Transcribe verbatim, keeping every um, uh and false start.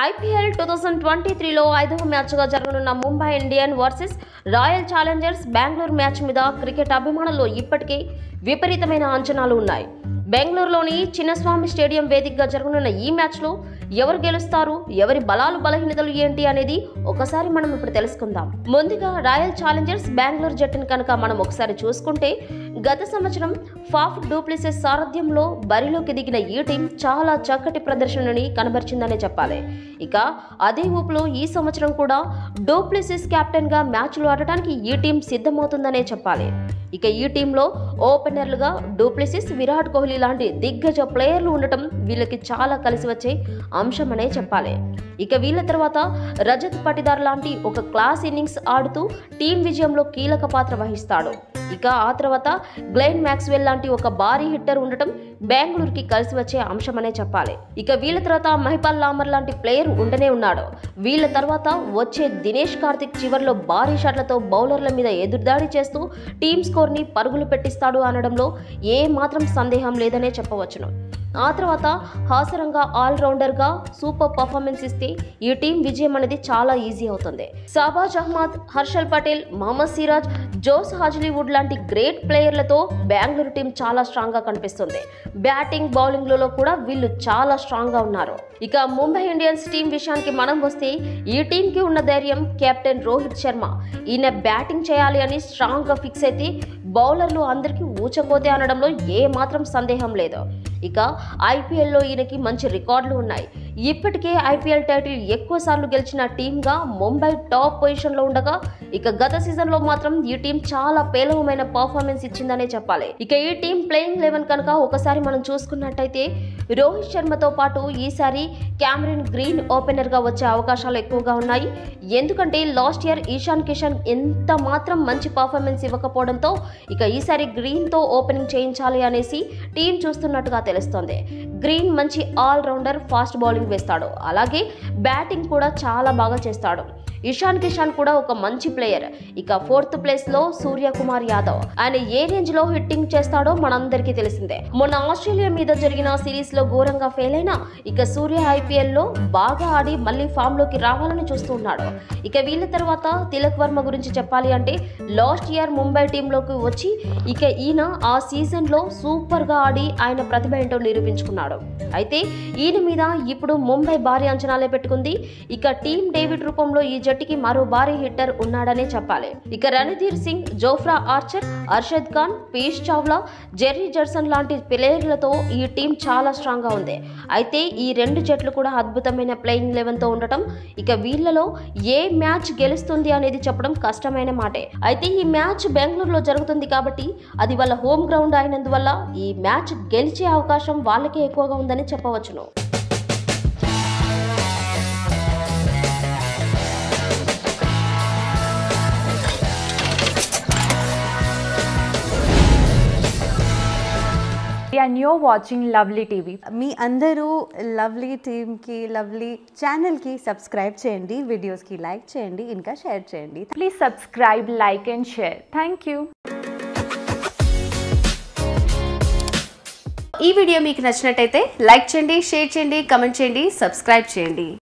IPL two thousand twenty త్రీలో ఐదవ మ్యాచ్గా జరగనున్న Mumbai Indian versus Royal Challengers Bengaluru match మీద క్రికెట్ అభిమానుల్లో ఇప్పటికే విపరీతమైన అంచనాలు ఉన్నాయి. బెంగళూరులోని చిన్నస్వామి స్టేడియం వేదికగా జరగనున్న ఈ మ్యాచ్లో ఎవరు గెలుస్తారు, ఎవరి బలాలు బలహీనతలు ఏంటి అనేది ఒకసారి మనం ఇప్పుడు తెలుసుకుందాం. ముందుగా రాయల్ ఛాలెంజర్స్ బెంగళూరు జట్టును కనుక మనం ఒకసారి చూసుకుంటే, గత సంవత్సరం ఫాఫ్ డూప్లెసిస్ సారథ్యంలో బరిలోకి దిగిన ఈ టీం చాలా చక్కటి ప్రదర్శనని కనబరిచిందనే చెప్పాలి. ఇక అదే ఊపులో ఈ సంవత్సరం కూడా డూప్లెసిస్ కెప్టెన్ గా మ్యాచ్లు ఆడటానికి ఈ టీం సిద్ధమవుతుందనే చెప్పాలి. ఇక ఈ టీంలో ఓపెనర్లుగా డూప్లెసిస్, విరాట్ కోహ్లీ లాంటి దిగ్గజ ప్లేయర్లు ఉండటం వీళ్ళకి చాలా కలిసి వచ్చే అంశమనే చెప్పాలి. ఇక వీళ్ళ తర్వాత రజత్ పటిదార్ లాంటి ఒక క్లాస్ ఇన్నింగ్స్ ఆడుతూ టీం విజయంలో కీలక పాత్ర వహిస్తాడు. ఇక ఆ తర్వాత గ్లెన్ మ్యాక్స్వెల్ లాంటి ఒక భారీ హిట్టర్ ఉండటం బెంగళూరుకి కలిసి వచ్చే అంశమనే చెప్పాలి. ఇక వీళ్ళ తర్వాత మహిపాల్ లామర్ లాంటి ప్లేయర్ ఉండనే ఉన్నాడు. వీళ్ళ తర్వాత వచ్చే దినేష్ కార్తిక్ చివర్లో భారీ షాట్లతో బౌలర్ల మీద ఎదురుదాడి చేస్తూ టీమ్ స్కోర్ ని పరుగులు పెట్టిస్తాడు అనడంలో ఏ మాత్రం సందేహం లేదనే చెప్పవచ్చును. ఆ తర్వాత హాసరంగా ఆల్రౌండర్ గా సూపర్ పర్ఫార్మెన్స్ ఇస్తే ఈ టీం విజయం అనేది చాలా ఈజీ అవుతుంది. షాబాజ్ అహ్మద్, హర్షల్ పటేల్, మహమ్మద్ సిరాజ్, జోస్ హాజ్లీవుడ్ లాంటి గ్రేట్ ప్లేయర్లతో బెంగళూరు టీం చాలా స్ట్రాంగ్ గా కనిపిస్తుంది. బ్యాటింగ్, బౌలింగ్ లలో కూడా వీళ్ళు చాలా స్ట్రాంగ్ గా ఉన్నారు. ఇక ముంబై ఇండియన్స్ టీం విషయానికి మనం వస్తే, ఈ టీం కి ఉన్న ధైర్యం కెప్టెన్ రోహిత్ శర్మ. ఈయన బ్యాటింగ్ చేయాలి అని స్ట్రాంగ్ గా ఫిక్స్ అయితే బౌలర్లు అందరికీ ఊచకోతే అనడంలో ఏ మాత్రం సందేహం లేదు. ఇక ఐపీఎల్లో ఈయనకి మంచి రికార్డులు ఉన్నాయి. ఇప్పటికే ఐపీఎల్ టైటిల్ ఎక్కువ సార్లు గెలిచిన టీంగా ముంబై టాప్ పొజిషన్లో ఉండగా, ఇక గత సీజన్లో మాత్రం ఈ టీం చాలా పేలవమైన పర్ఫార్మెన్స్ ఇచ్చిందనే చెప్పాలి. ఇక ఈ టీం ప్లేయింగ్ లెవెన్ కనుక ఒకసారి మనం చూసుకున్నట్టయితే, రోహిత్ శర్మతో పాటు ఈసారి క్యామరన్ గ్రీన్ ఓపెనర్గా వచ్చే అవకాశాలు ఎక్కువగా ఉన్నాయి. ఎందుకంటే లాస్ట్ ఇయర్ ఇషాన్ కిషన్ ఎంత మాత్రం మంచి పర్ఫార్మెన్స్ ఇవ్వకపోవడంతో ఇక ఈసారి గ్రీన్తో ఓపెనింగ్ చేయించాలి అనేసి టీం చూస్తున్నట్టుగా తెలుస్తోంది. గ్రీన్ మంచి ఆల్రౌండర్, ఫాస్ట్ బౌలింగ్ వేస్తాడు. అలాగే బ్యాటింగ్ కూడా చాలా బాగా చేస్తాడు. ఇషాన్ కిషన్ కూడా ఒక మంచి ప్లేయర్. ఇక ఫోర్త్ ప్లేస్ లో సూర్యకుమార్ యాదవ్. ఆయన ఏ రేంజ్ లో హిట్టింగ్ చేస్తాడో మనందరికీ తెలిసిందే. మొన్న ఆస్ట్రేలియా మీద జరిగిన సిరీస్ లో ఘోరంగా ఫెయిల్ అయినా ఇక సూర్య ఐపీఎల్ లో బాగా ఆడి మళ్ళీ ఫామ్ లోకి రావాలని చూస్తున్నాడు. ఇక వీళ్ళ తర్వాత తిలక్ వర్మ గురించి చెప్పాలి అంటే, లాస్ట్ ఇయర్ ముంబై టీంలోకి వచ్చి ఇక ఈయన ఆ సీజన్ లో సూపర్ గా ఆడి ఆయన ప్రతిభ ఏంటో నిరూపించుకున్నాడు. అయితే ఈయన మీద ఇప్పుడు ముంబై భారీ అంచనాలే పెట్టుకుంది. ఇక టీం డేవిడ్ రూపంలో ఈ జట్టుకి మరో భారీ హిట్టర్ ఉన్నాడనే చెప్పాలి. ఇక Randhir Singh, Jofra Archer, Arshad Khan, Piyush Chawla, Jerry Judson లాంటి ప్లేయర్లతో ఈ టీం చాలా స్ట్రాంగ్ గా ఉంది. అయితే ఈ రెండు జట్లు కూడా అద్భుతమైన ప్లేయింగ్ లెవెన్ తో ఉండటం, ఇక వీళ్ళలో ఏ మ్యాచ్ గెలుస్తుంది అనేది చెప్పడం కష్టమైన మాటే. అయితే ఈ మ్యాచ్ బెంగళూరులో జరుగుతుంది కాబట్టి, అది వాళ్ళ హోమ్ గ్రౌండ్ అయినందువల్ల ఈ మ్యాచ్ గెలిచే అవకాశం వాళ్ళకే ఎక్కువగా ఉందని చెప్పవచ్చును. And you're watching Lovely T V. మీ అందరూ లవ్లీ టీమ్కి, లవ్లీ ఛానల్కి సబ్స్క్రైబ్ చేయండి, వీడియోస్కి లైక్ చేయండి, ఇంకా షేర్ చేయండి. Please subscribe, like and share. Thank you. ఈ వీడియో మీకు నచ్చినట్టయితే లైక్ చేయండి, షేర్ చేయండి, కమెంట్ చేయండి, సబ్స్క్రైబ్ చేయండి.